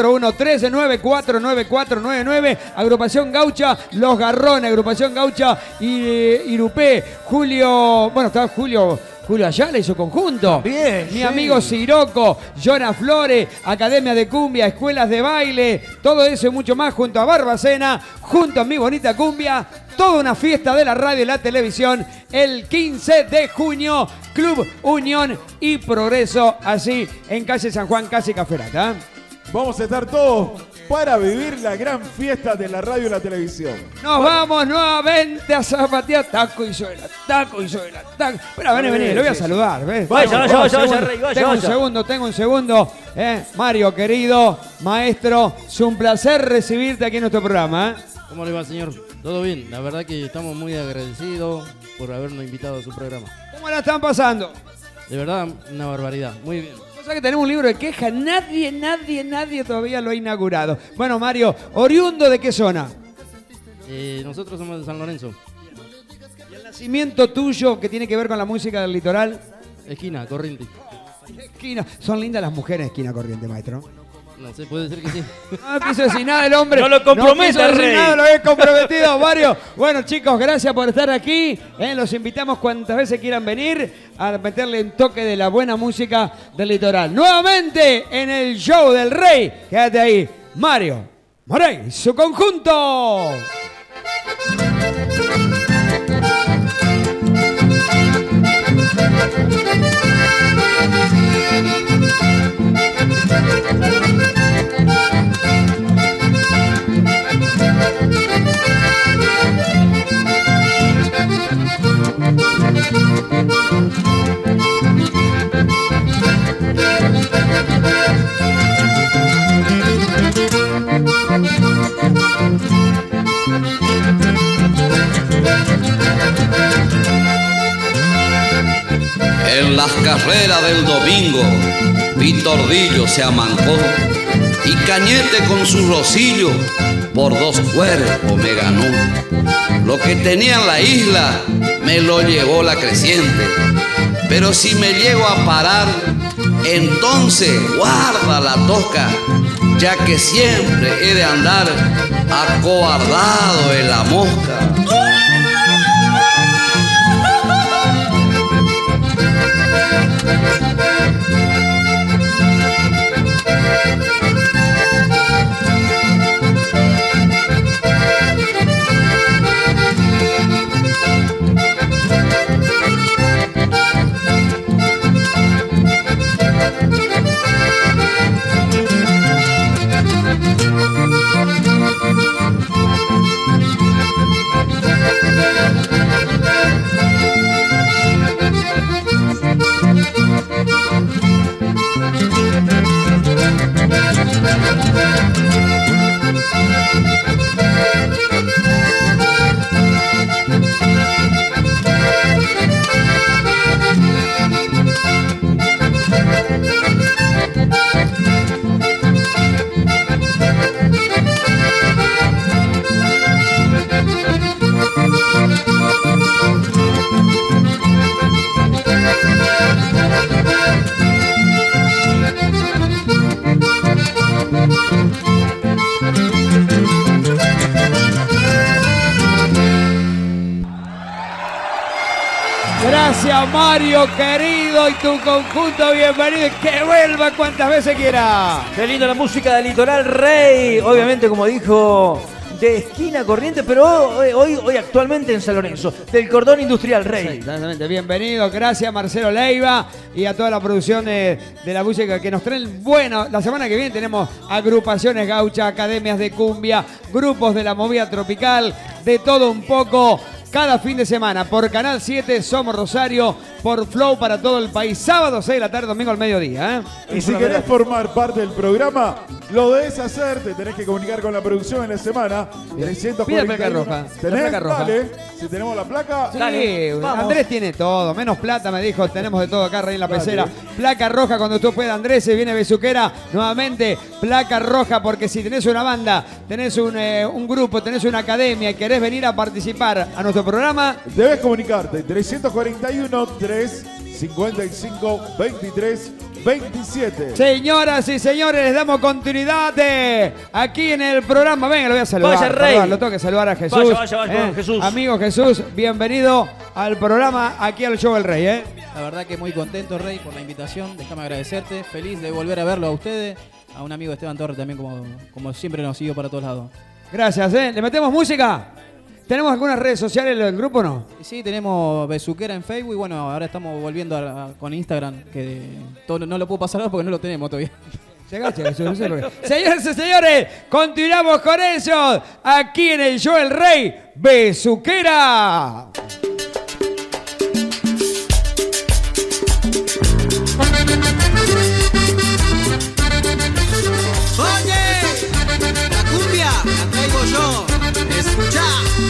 341-1394-9499. Agrupación Gaucha, Los Garrones, Agrupación Gaucha y Irupé. Bueno, está Julio Ayala y su conjunto. Bien. Mi amigo Siroco, Jonas Flores, Academia de Cumbia, Escuelas de Baile, todo eso y mucho más junto a Barbacena, junto a Mi Bonita Cumbia. Toda una fiesta de la radio y la televisión el 15 de junio. Club Unión y Progreso, así en calle San Juan, casi Caferata. Vamos a estar todos para vivir la gran fiesta de la radio y la televisión. Nos vamos nuevamente a zapatear. Taco y suela, taco y suela, taco. Bueno, vení, lo voy a saludar. ¿Ves? Vaya, Rey, vaya. Tengo un segundo. Mario, querido maestro, es un placer recibirte aquí en nuestro programa. ¿Cómo le va, señor? Todo bien. La verdad que estamos muy agradecidos por habernos invitado a su programa. ¿Cómo la están pasando? De verdad, una barbaridad. Muy bien. O sea que tenemos un libro de quejas, nadie todavía lo ha inaugurado. Bueno, Mario, ¿oriundo de qué zona? Nosotros somos de San Lorenzo. ¿Y el nacimiento tuyo que tiene que ver con la música del litoral? Esquina, Corriente. Esquina. Son lindas las mujeres, Esquina Corriente, maestro. No sé, puede ser que sí. No quiso decir nada el hombre. No lo comprometa, Rey. Nada, lo he comprometido, Mario. Bueno, chicos, gracias por estar aquí. Los invitamos cuantas veces quieran venir a meterle un toque de la buena música del litoral. Nuevamente en el show del Rey. Quédate ahí, Mario Morey y su conjunto. En las carreras del domingo, Vitordillo se amancó y Cañete con su rosillo por 2 cuerpos me ganó. Lo que tenía en la isla me lo llevó la creciente, pero si me llego a parar, entonces guarda la tosca, ya que siempre he de andar acobardado en la mosca. Gracias, Mario, querido, y tu conjunto, bienvenido. Que vuelva cuantas veces quiera. Qué linda la música del Litoral Rey. Obviamente, como dijo, de esquina Corriente, pero hoy actualmente en San Lorenzo, del Cordón Industrial Rey. Sí, exactamente, bienvenido. Gracias, Marcelo Leiva, y a toda la producción de la música que nos traen. Bueno, la semana que viene tenemos agrupaciones gauchas, academias de cumbia, grupos de la movida tropical, de todo un poco. Cada fin de semana por Canal 7, Somos Rosario, por Flow para todo el país. Sábado 6 de la tarde, domingo al mediodía. Y si querés formar parte del programa, lo debes hacer. Te tenés que comunicar con la producción en la semana. 341. Pide la placa roja. ¿Tenés? La placa roja. Dale. Si tenemos la placa. Sí, dale. Andrés tiene todo, menos plata, me dijo. Tenemos de todo acá, Rey en la pecera. Placa roja cuando tú puedas, Andrés. Se viene Besuquera nuevamente. Placa roja, porque si tenés una banda, tenés un grupo, tenés una academia y querés venir a participar a nuestro programa, debes comunicarte. 341-355-23-27. Señoras y señores, les damos continuidad aquí en el programa. Venga, lo voy a saludar. Vaya, Rey. Perdón, lo tengo que saludar a Jesús. Vaya, Jesús. Amigo Jesús, bienvenido al programa, aquí al Show del Rey. La verdad que muy contento, Rey, por la invitación. Déjame agradecerte. Feliz de volver a verlo a ustedes. A un amigo Esteban Torres también, como siempre nos siguió para todos lados. Gracias, ¿Le metemos música? ¿Tenemos algunas redes sociales del grupo o no? Sí, tenemos Besuquera en Facebook y bueno, ahora estamos volviendo con Instagram, que todo, no lo puedo pasar ahora porque no lo tenemos todavía. Llegaste, no sé por qué. Señoras y señores, continuamos con ellos aquí en el Show del Rey, Besuquera. Oye, la cumbia la traigo yo, escucha.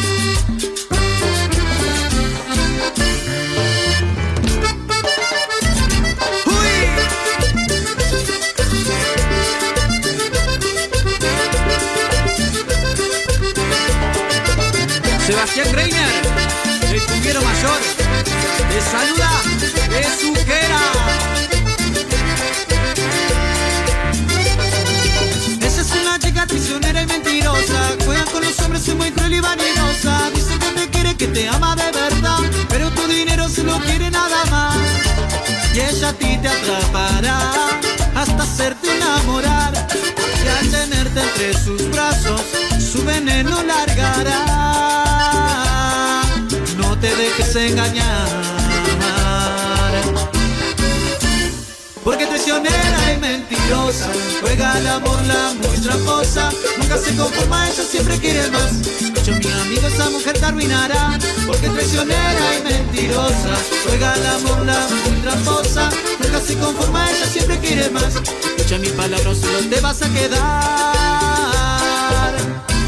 Sebastián Reiner, el cumbiero mayor, te saluda Besuquera. Esa es una chica traicionera y mentirosa, juega con los hombres, es muy cruel y vanidosa. Dice que te quiere, que te ama de verdad, pero tu dinero se lo quiere nada más. Y ella a ti te atrapará hasta hacerte enamorar, y al tenerte entre sus brazos su veneno largará. No te dejes engañar, porque traicionera y mentirosa, juega al amor, la muy tramposa, nunca se conforma, ella siempre quiere más. Escucha, mi amigo, esa mujer te arruinará, porque traicionera y mentirosa, juega al amor, la muy tramposa, nunca se conforma, ella siempre quiere más. Escucha mi palabra, solo te vas a quedar.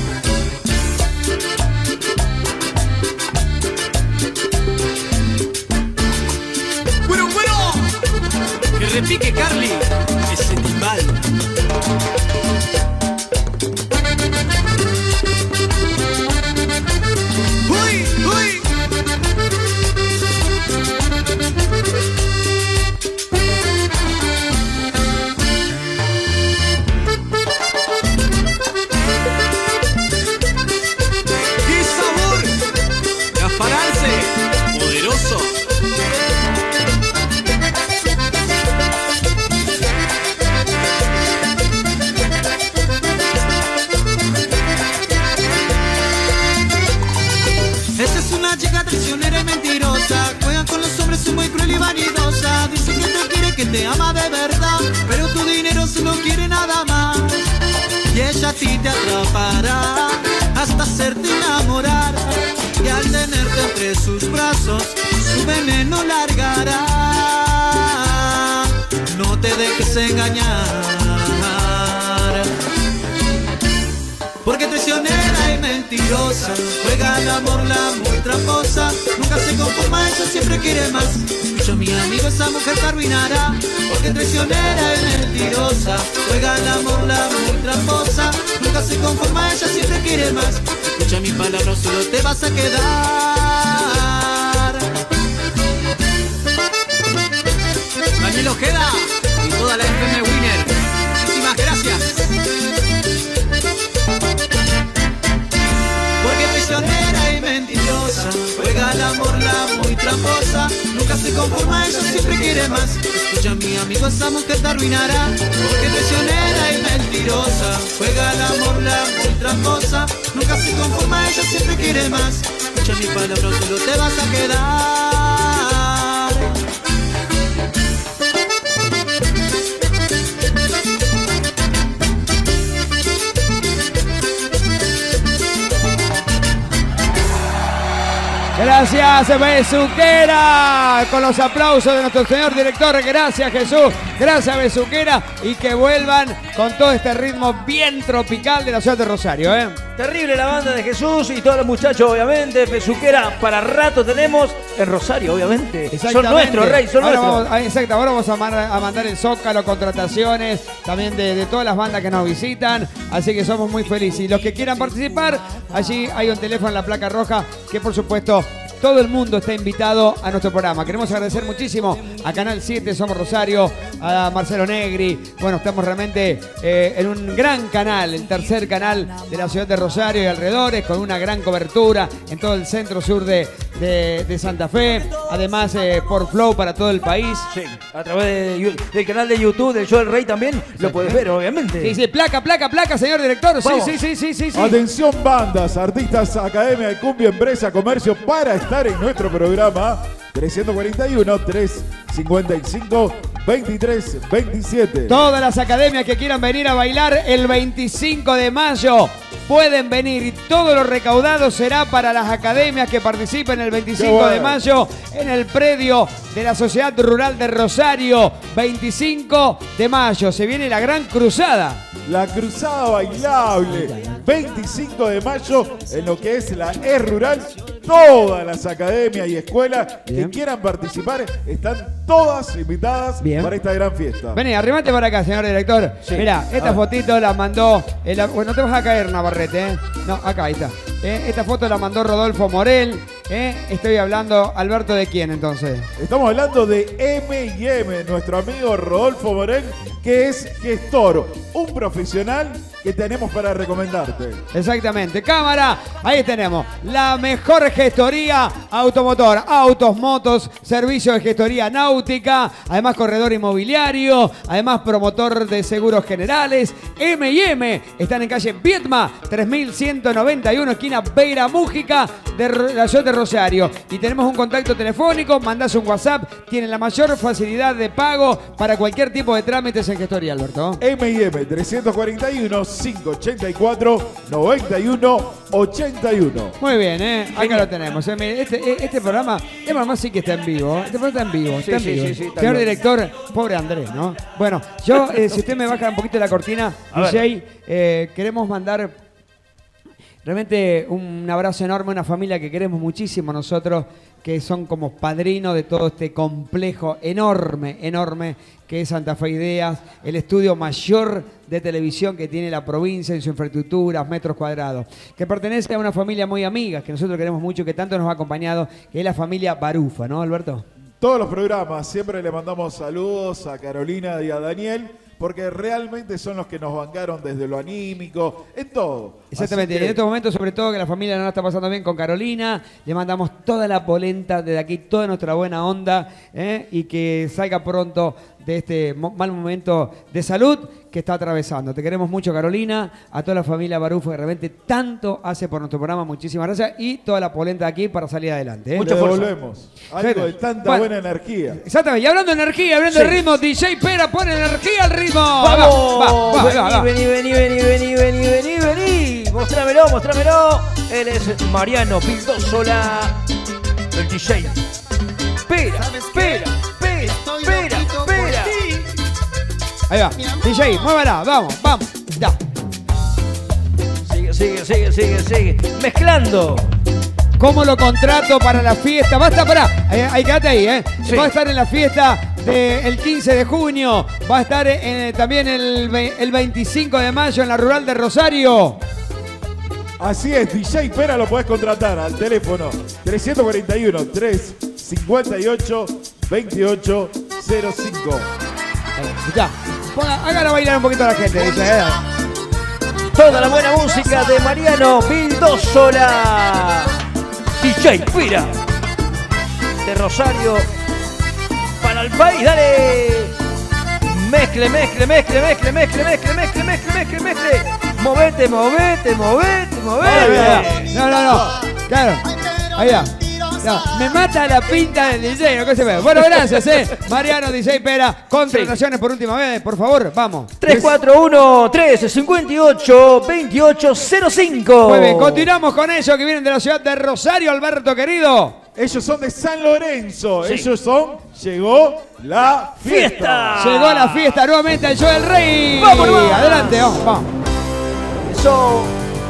Que repique Carly, ese timbal. ¡Uy, uy! ¡Qué sabor! ¡Gaspararse! ¡Poderoso! Chica traicionera y mentirosa, juega con los hombres, es muy cruel y vanidosa. Dice que te quiere, que te ama de verdad, pero tu dinero se lo quiere nada más. Y ella a ti te atrapará hasta hacerte enamorar, y al tenerte entre sus brazos su veneno largará. No te dejes engañar, mentirosa. Juega al amor, la muy tramposa. Nunca se conforma, ella siempre quiere más. Escucha mi amigo, esa mujer te arruinará, porque traicionera es mentirosa. Juega al amor, la muy tramposa. Nunca se conforma, ella siempre quiere más. Escucha mi palabra, solo te vas a quedar. Daniel Ojeda y toda la FM Winner, muchísimas gracias. Porque traicionera y mentirosa, juega al amor, la muy tramposa. Nunca se conforma, ella siempre quiere más. Escucha mi amigo, esa mujer te arruinará, porque traicionera y mentirosa. Juega al amor, la muy tramposa. Nunca se conforma, ella siempre quiere más. Escucha mi palabra, solo te vas a quedar. Gracias, Besuquera, con los aplausos de nuestro señor director. Gracias, Jesús. Gracias, Besuquera. Y que vuelvan con todo este ritmo bien tropical de la ciudad de Rosario, ¿eh? Terrible la banda de Jesús y todos los muchachos, obviamente. Besuquera para rato tenemos en Rosario, obviamente. Son nuestros, Rey, son nuestros. Exacto, ahora vamos a mandar el Zócalo, contrataciones también de todas las bandas que nos visitan. Así que somos muy felices. Y los que quieran participar, allí hay un teléfono en la placa roja que, por supuesto, todo el mundo está invitado a nuestro programa. Queremos agradecer muchísimo a Canal 7, Somos Rosario, a Marcelo Negri. Bueno, estamos realmente en un gran canal, el tercer canal de la ciudad de Rosario y alrededores, con una gran cobertura en todo el centro sur de Santa Fe. Además, por Flow para todo el país. Sí, a través del canal de YouTube del Show del Rey también lo puedes ver, obviamente. Sí, sí, placa, señor director. Sí. Atención, bandas, artistas, academia de cumbia, empresa, comercio, para estar en nuestro programa. 341-355-2327. Todas las academias que quieran venir a bailar el 25 de mayo pueden venir, y todo lo recaudado será para las academias que participen el 25 de mayo en el predio de la Sociedad Rural de Rosario. 25 de mayo se viene la gran cruzada. La cruzada bailable, 25 de mayo, en lo que es la E-Rural. Todas las academias y escuelas que quieran participar están todas invitadas para esta gran fiesta. Vení, arrimate para acá, señor director. Sí. Mirá, esta fotito la mandó... bueno, no te vas a caer, Navarrete, ¿eh? No, acá, ahí está. Esta foto la mandó Rodolfo Morel. Estoy hablando, Alberto, ¿de quién entonces? Estamos hablando de M&M, nuestro amigo Rodolfo Morel, que es gestor, un profesional que tenemos para recomendarte. Exactamente. Cámara, ahí tenemos la mejor gestoría automotor, autos, motos, servicio de gestoría náutica, además corredor inmobiliario, además promotor de seguros generales. M&M están en calle Vietma 3191, esquina Beira Mújica, de la ciudad de Rosario. Y tenemos un contacto telefónico, mandás un WhatsApp, tienen la mayor facilidad de pago para cualquier tipo de trámites en gestoría, Alberto. M&M 341-584-9181. Muy bien, acá lo tenemos. Este programa sí que está en vivo. Este programa está en vivo. Sí, señor director, pobre Andrés, ¿no? Bueno, yo, si usted me baja un poquito la cortina, DJ, queremos mandar realmente un abrazo enorme a una familia que queremos muchísimo nosotros, que son como padrinos de todo este complejo enorme que es Santa Fe Ideas, el estudio mayor de televisión que tiene la provincia en su infraestructura, metros cuadrados, que pertenece a una familia muy amiga, que nosotros queremos mucho, que tanto nos ha acompañado, que es la familia Barufa, ¿no, Alberto? Todos los programas, siempre le mandamos saludos a Carolina y a Daniel, porque realmente son los que nos bancaron desde lo anímico, en todo. Exactamente, en estos momentos, sobre todo, que la familia no la está pasando bien con Carolina, le mandamos toda la polenta desde aquí, toda nuestra buena onda, y que salga pronto de este mal momento de salud que está atravesando. Te queremos mucho, Carolina, a toda la familia Barufa, que realmente tanto hace por nuestro programa. Muchísimas gracias, y toda la polenta aquí para salir adelante. Mucho volvemos. Algo de tanta buena energía. Exactamente, y hablando de energía, hablando de ritmo, DJ Pera pone energía al ritmo. ¡Vamos! Vení. Mostrámelo. Él es Mariano Pildosola, el DJ. Pera. Ahí va, DJ, muévala, vamos, ya. Sigue. Mezclando. ¿Cómo lo contrato para la fiesta? Va a estar, ahí quédate ahí, Sí. Va a estar en la fiesta del 15 de junio. Va a estar también el 25 de mayo en la Rural de Rosario. Así es, DJ Pera lo podés contratar al teléfono 341-358-2805. Ya, hágalo bailar un poquito a la gente, dice. Toda la buena música de Mariano Vildósola. DJ Pira. De Rosario para el país, dale. Mezcle. Movete. No. Claro. Ahí va. No, me mata la pinta del DJ, ¿no? ¿Qué se ve? Bueno, gracias, Mariano DJ Pera. Contrataciones por última vez, por favor, vamos. 341-358-2805. Muy bien, continuamos con ellos que vienen de la ciudad de Rosario, Alberto querido. Ellos son de San Lorenzo. Sí. Ellos son Llegó la Fiesta. Llegó la fiesta nuevamente al show del Rey. ¡Vamos! Adelante, vamos. Eso.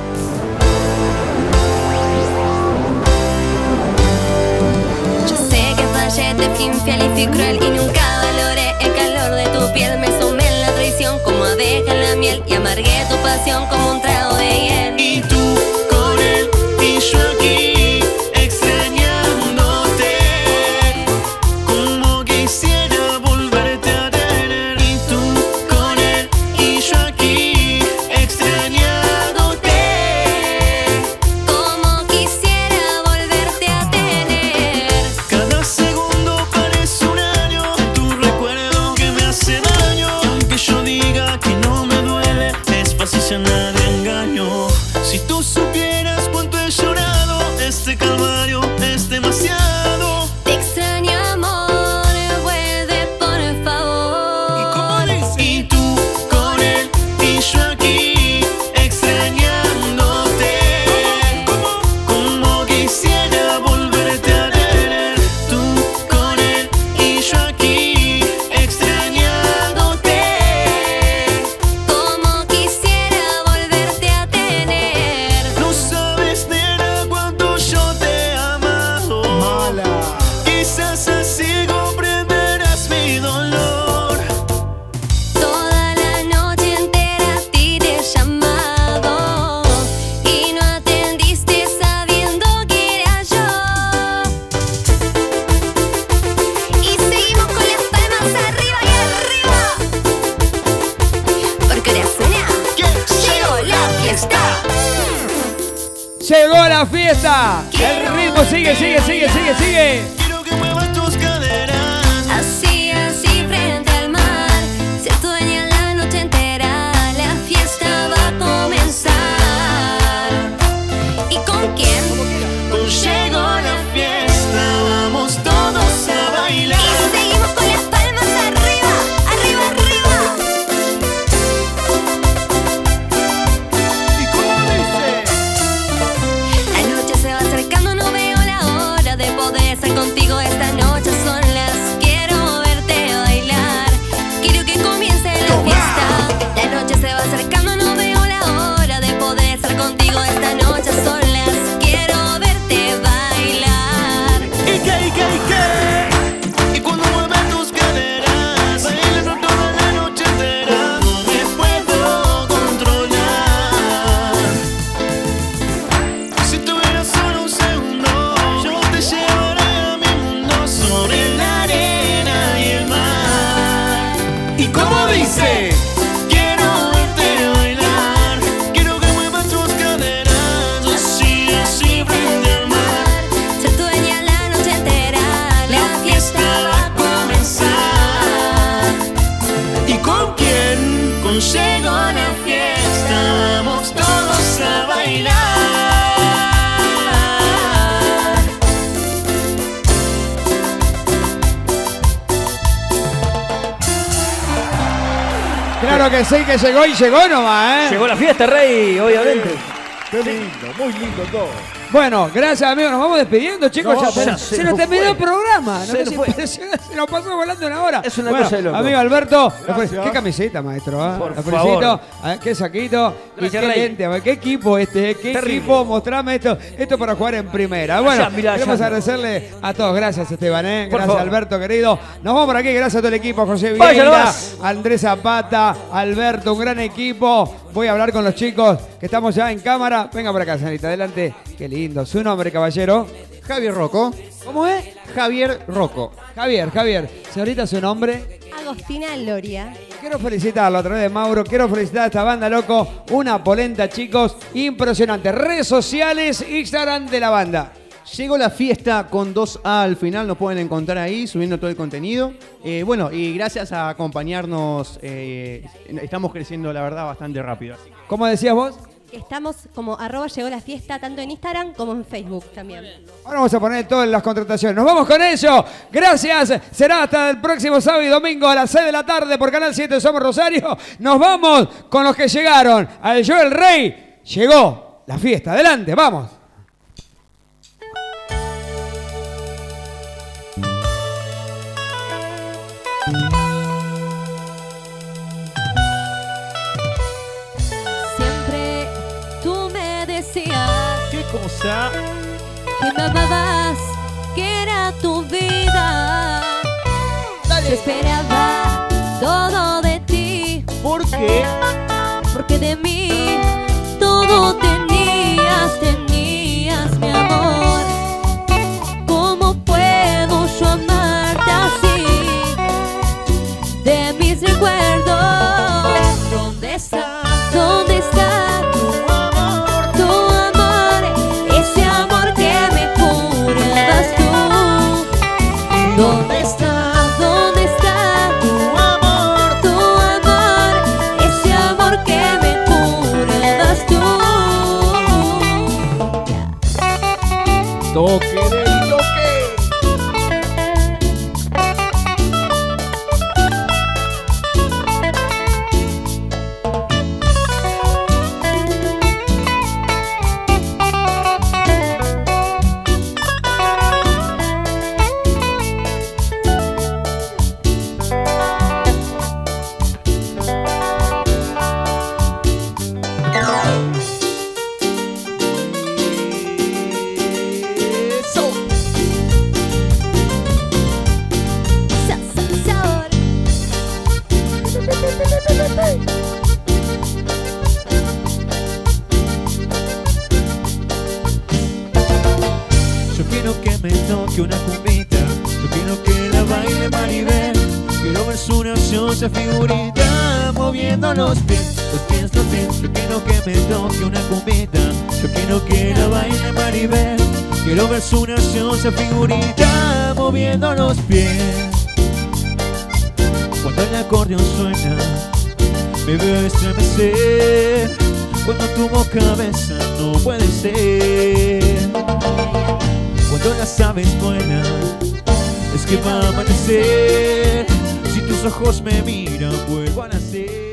Te fui infiel y fui cruel y nunca valoré el calor de tu piel. Me sumé en la traición como abeja en la miel y amargué tu pasión como un trago de hiel. Y tú con él y yo aquí extrañándote, como quisiera volverte a tener. Y tú con él y yo aquí extrañándote, como quisiera volverte a tener. cada segundo parece un año, tu recuerdo que me hace daño. Y aunque yo diga que no me duele, es fácil llenar de engaño. Si tú supieras cuánto he llorado, este calvario es demasiado. Te extraño, amor, vuelve por favor. Y tú con él y yo aquí extrañándote, como quisiera volverte a tener. Tú con él y yo aquí extrañándote, Como quisiera volverte a tener. no sabes nena cuánto yo te he amado. Quizás así comprenderás mi dolor. Toda la noche entera a ti te he llamado y no atendiste sabiendo que era yo. Y seguimos con las palmas arriba y arriba, porque ahora suena Llegó la fiesta. Llegó la fiesta. El ritmo sigue. Quiero que muevas tus caderas. Así frente al mar, ser tu dueña la noche entera. La fiesta va a comenzar. ¿Y con quién? Con Llegó la Fiesta, vamos todos a bailar. Y seguimos con las palmas arriba, arriba. ¿Y cómo dice? La noche se va acercando, no veo la hora de poder estar contigo esta noche a solas. Quiero verte bailar, quiero que comience la fiesta. La noche se va acercando, no veo la hora de poder estar contigo esta noche a solas. Quiero verte bailar. ¿Y qué? Y cuando mueves tus caderas, bailando toda la noche entera, no me puedo controlar. Si tuvieras solo un segundo, yo te llevaré a mi mundo sobre la arena y el mar. ¿Y cómo dice? Quiero verte bailar, quiero que muevas tus caderas, así frente al mar. Ser tu dueña la noche entera, la fiesta va a comenzar. ¿Y con quién? Con Llegó la Fiesta, vamos todos a bailar. Claro que sí, que llegó y llegó nomás, Llegó la fiesta, Rey, obviamente. Qué lindo, muy lindo todo. Bueno, gracias amigos, nos vamos despidiendo, chicos. No, ya se nos terminó el programa. Se nos fue. Se nos pasó volando una hora. Es una cosa de loco. Amigo Alberto, Gracias. qué camiseta, maestro. Por Lo felicito. favor. Qué saquito. Y qué lente. Qué equipo este. Qué Terrible. equipo. Mostrame esto. Esto para jugar en primera. Bueno, Allá, mirá, queremos allá. agradecerle a todos. Gracias, Esteban. Por Gracias, favor. Alberto, querido. Nos vamos por aquí. Gracias a todo el equipo. José Vaya Vieira, nomás. Andrés Zapata, Alberto, un gran equipo. Voy a hablar con los chicos que estamos ya en cámara. Venga por acá, señorita, adelante. Qué lindo. ¿Su nombre, caballero? Javier Rocco. ¿Cómo es? Javier Rocco. Javier. Señorita, ¿su nombre? Agostina Loria. Quiero felicitarlo a través de Mauro. Quiero felicitar a esta banda, loco. Una polenta, chicos. Impresionante. Redes sociales, Instagram de la banda. Llegó la fiesta con 2A al final, nos pueden encontrar ahí subiendo todo el contenido. Bueno, y gracias a acompañarnos, estamos creciendo la verdad bastante rápido. ¿Cómo decías vos? Estamos como @llegó la fiesta tanto en Instagram como en Facebook también. Ahora vamos a poner todas las contrataciones. Nos vamos con ello. Gracias. Será hasta el próximo sábado y domingo a las 6 de la tarde por Canal 7 Somos Rosario. Nos vamos con los que llegaron. Al Yo el Rey llegó la fiesta. Adelante, vamos. Siempre tú me decías ¿Qué cosa? que me amabas, que era tu vida. Yo esperaba todo de ti. ¿Por qué? Porque de mí todo tenías mi amor. ¿Cómo puedo yo amarte así? De mis recuerdos, ¿dónde está? ¿Dónde está tu amor? Tu amor, ese amor que me curabas tú. ¿Dónde está? ¿Dónde está tu amor? Tu amor, ese amor que me curabas tú. Toque del toque. Yo quiero que me toque una cumbita, yo quiero que la baile Maribel. Quiero ver su graciosa figurita moviendo los pies. Yo quiero que me toque una cumbita, yo quiero que la baile Maribel. Quiero ver su graciosa figurita moviendo los pies. Cuando el acordeón suena, me veo estremecer. Cuando tu boca besa, no puede ser. Cuando las aves vuelan, es que va a amanecer. Si tus ojos me miran, vuelvo a nacer.